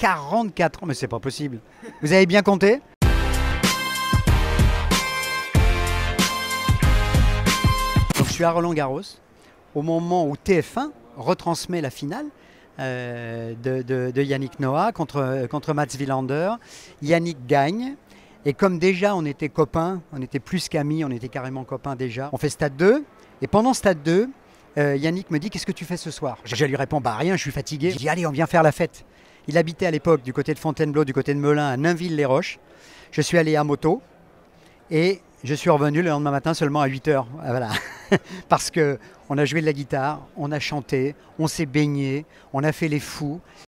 44 ans, mais c'est pas possible. Vous avez bien compté? Donc je suis à Roland-Garros, au moment où TF1 retransmet la finale de Yannick Noah contre Mats Wilander. Yannick gagne. Et comme déjà on était copains, on était plus qu'amis, on était carrément copains déjà, on fait stade 2. Et pendant stade 2, Yannick me dit: qu'est-ce que tu fais ce soir? Je lui réponds: bah rien, je suis fatigué. Je dis: allez, on vient faire la fête. Il habitait à l'époque du côté de Fontainebleau, du côté de Melun, à Nainville-les-Roches. Je suis allé à moto et je suis revenu le lendemain matin seulement à 8h. Voilà. Parce qu'on a joué de la guitare, on a chanté, on s'est baigné, on a fait les fous.